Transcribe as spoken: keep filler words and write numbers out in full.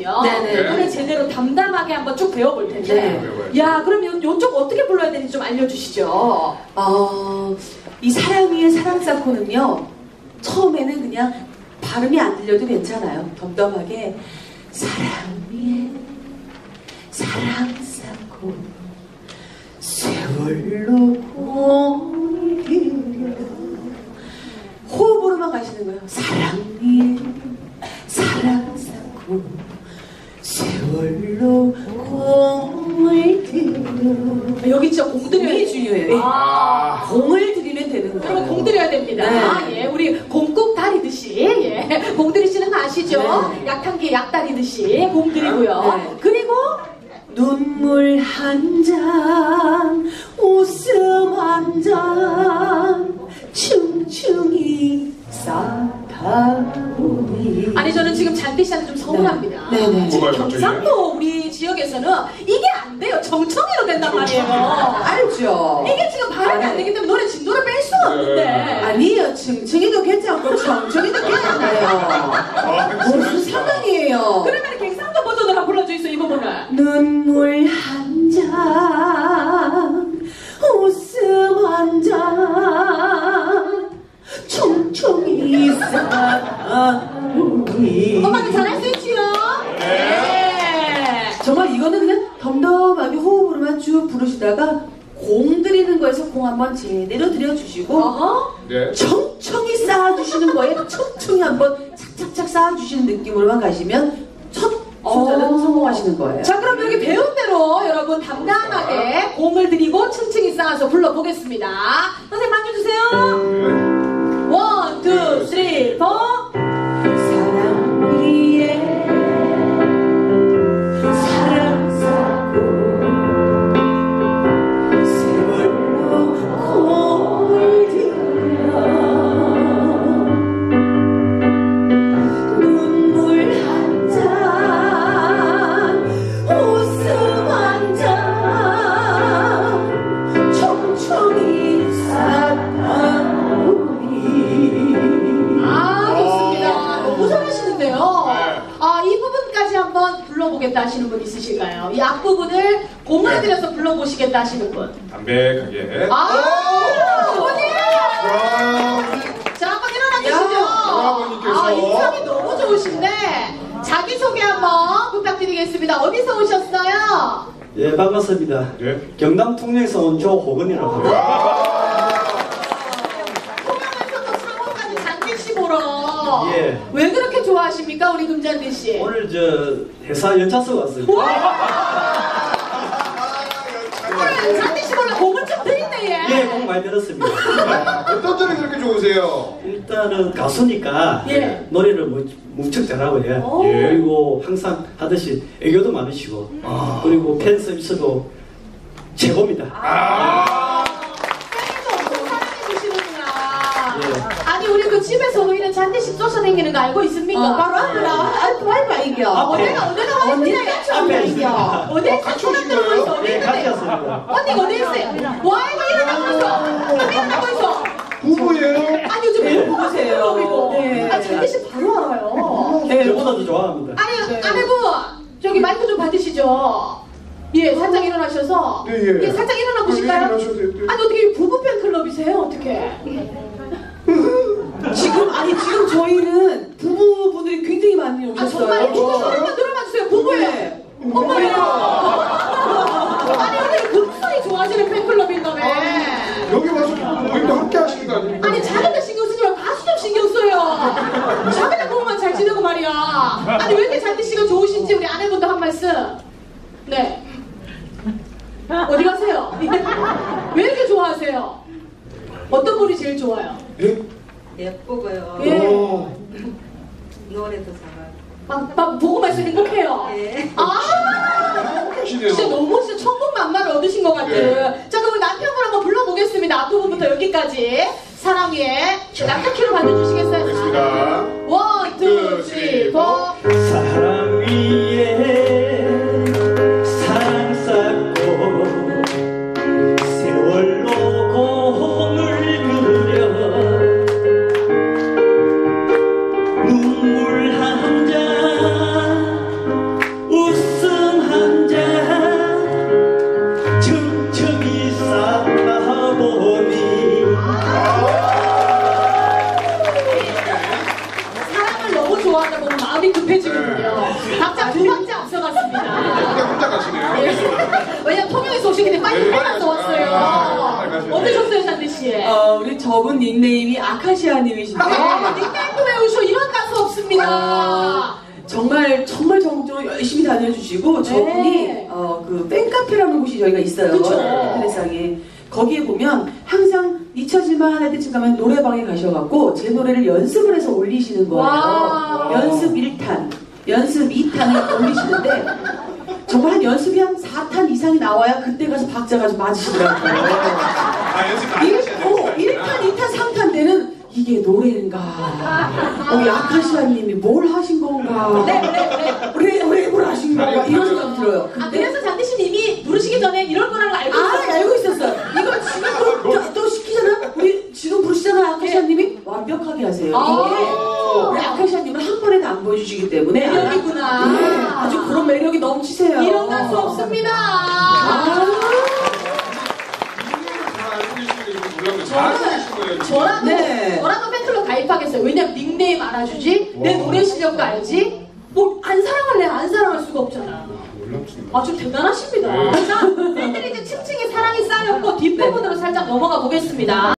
거거든요. 네네. 노래 제대로 담담하게 한번 쭉 배워볼 텐데. 네. 야, 그럼 요, 요쪽 어떻게 불러야 되는지 좀 알려주시죠. 어, 이 사랑 위에 사랑 쌓고는요, 처음에는 그냥 발음이 안 들려도 괜찮아요. 덤덤하게 사랑 위에 사랑 쌓고 세월로 공을 들여, 호흡으로만 가시는 거예요. 사랑 위에 사랑 쌓고 세월로 공을 들여. 여기 진짜 공들여야 공이 돼. 중요해요. 아. 공을 들이면 되는 거예요. 그러면 공들여야 됩니다. 네. 예, 우리 공국 다리듯이, 예, 공들이시는 거 아시죠? 네. 약탕기에 약 다리듯이 공들이고요. 네. 그리고 눈물 한 잔, 웃음 한 잔, 충충이 쌓다보니. 아니 저는 지금 잔디 씨한테 좀 서운합니다. 네. 네네. 지금 뭐가요, 경상도 우리 지역에서는 이게 안 돼요. 정청이로 된단 말이에요. 알죠? 이게 지금 발음이 안 되기 때문에 노래 진도를 뺄 수가 없는데. 아니에요. 충충이도 괜찮고 청청이도 괜찮아요. 아, 무슨 상관이에요? 그러면 경상도 버전으로 한번 불러주세요, 이 부분을. 눈물 한 잔, 웃음 한 잔, 총총이 쌓아오니. 엄마는 잘할 수 있지요? 네. 정말 이거는 그냥 덤덤하게 호흡으로만 쭉 부르시다가 공 들이는 거에서 공 한번 제대로 들여주시고, 어허. 네. 청청이 쌓아주시는 거에 청청이 한번 착착착 쌓아주시는 느낌으로만 가시면 첫 순서는 어. 성공하시는 거예요. 자, 그럼 여기 배운 대로 여러분 담담하게 공을 들이고 층층이 쌓아서 불러보겠습니다. 선생님 만져주세요. 원, 투, 쓰리, 포. 사랑 위에 사랑 쌓고 세월로 공을 들여, 눈물 한 잔, 웃음 한 잔, 총총이 쌓아오니. 아, 좋습니다. 너무 잘하시는데요. 네. 아, 이 부분까지 한번 불러보겠다 하시는 분 있으실까요? 이 앞부분을 공을 네. 들여서 불러보시겠다 하시는 분. 담백하게. 아, 어머니! 와, 자, 한번 일어나주시죠. 할아버님께서. 아, 인상이 너무 좋으신데 자기소개 한번 부탁드리겠습니다. 어디서 오셨어요? 예, 반갑습니다. 네. 경남 통영에서 온 조호건이라고 합니다. 통영에서도 창원까지 잔디씨 보러. 예. 왜 그렇게 좋아하십니까, 우리 금잔디씨? 오늘 저 회사 연차서 왔습니다. 오늘 잔디씨 보러 공을 좀 드린대, 얘. 예, 공 많이 들었습니다. 어떤 점이 그렇게 좋으세요? 일단은 가수니까 예. 노래를 뭐 무척 잘하고요. 오. 예. 그리고 항상 하듯이 애교도 많으시고, 그리고 팬 서비스도 최고입니다. 아, 팬도 엄청 사랑해주시는구나. 예. 아니, 우리 그 집에서 우리는 잔디씨 쫓아다니는 거 알고 있습니까? 어, 바로 앞이라. 아, 와이프 이겨. 어디가, 어디가 와이프냐, 앞에 이겨. 어디 있어? 같이 손 오신 들고 거예요? 있어. 어디 예, 같이 있는데? 왔습니다. 언니가 어디 있어요? 와, 이거 일어나고 있어. 이거 일어나고 있어. 부부예요? 아니, 요즘 왜 부부세요? 이거. 네. 아, 잔디씨 바로 알아요. 네. 저보다도 좋아합니다. 아니, 아내분, 저기 마이크 좀 받으시죠. 예, 살짝 일어나셔서. 네, 예. 예, 살짝 일어나 보실까요? 네, 일어나셔도 돼요. 네. 아니, 어떻게 부부 팬클럽이세요? 어떻게? 지금 아니 지금 저희는 부부분들이 굉장히 많이 아, 오셨어요. 정말 부부 한번 들어봐 주세요. 부부예요. 네. 어머야. 아니, 오늘 극성이 좋아하시는 팬클럽인가봐. 여기 와서 모임도 함께 하시는 거 아닙니까? 아니, 자기들 신경 쓰지 말고 가수 좀 신경 써요. 자기들 보고만 잘 지내고 말이야. 아니, 왜 이렇게 잔디씨가 좋으신지 우리 아내분도 한 말씀. 네. 어디 가세요? 왜 이렇게 좋아하세요? 어떤 분이 제일 좋아요? 예? 예쁘고요. 예. 오. 노래도 잘하고. 막, 막 보고만 있으면 행복해요. 예. 아, 하시네요. 진짜 너무 진짜 천군만마를 얻으신 것 같은. 예. 자, 그럼 남편분 한번 불러보겠습니다. 앞부분부터 여기까지. 사랑 위에 남자 키로 받아주시겠어요? 알겠습니다. 원, 투, 쓰리, 포. 사랑 위에 사랑 쌓고 세월로 공을 들여, 눈물 한 잔, 때마다 보면 마음이 급해지거든요. 각자 두 박자 앞서갔습니다. 혼자 혼자 가시네요. 예. 왜냐면 통영에서 오시기 때문에 빨리 네, 해가서 빨리 가시죠. 아, 빨리 왔어요. 가시죠. 어떠셨어요, 잔디 씨? 어, 우리 저분 닉네임이 아카시아님이신데 아, 닉네임도 외우셔. 이런 가수 없습니다. 정말 정말 정적으로 열심히 다녀주시고 저분이 네. 어, 그 팬카페라는 곳이 저희가 있어요. 그쵸. 인터넷상에. 거기에 보면 항상 잊혀질만 할 때쯤 가면 노래방에 가셔갖고 제 노래를 연습을 해서 올리시는 거예요. 와. 연습 일 탄, 연습 이 탄을 올리시는데 정말 한 연습이 한 사 탄 이상이 나와야 그때 가서 박자가 좀 맞으시더라고요. 아 연습 안 일, 하셔야 어, 되겠어요. 일 탄, 이 탄, 삼 탄 때는 이게 노래인가? 우리 아카시아님이 뭘 하신 건가? 네, 네, 네. 랩, 랩을 하신 건가? 이런 생각 들어요. 아, 근데 그래서 잔디 씨는 이미 부르시기 전에 이럴 거라는 걸 알고 아, 있었어요. 알고 있었어요. 이거 지금 또, 또, 또 시키잖아? 우리 지금 부르시잖아, 아카시아님이? 완벽하게 하세요. 아. 이게 우리 아카시아님은 한 번에도 안 보여주시기 때문에 매력이구나. 네, 아주 그런 매력이 넘치세요. 이런 가수 없습니다. 아. 저는, 저라도, 네. 저라도 팬클럽 가입하겠어요. 왜냐면 닉네임 알아주지, 내 노래 실력도 알지, 뭐, 안 사랑할래, 안 사랑할 수가 없잖아. 아, 좀 대단하십니다. 자, 팬들이 이제 층층이 사랑이 쌓였고, 뒷부분으로 살짝 넘어가 보겠습니다.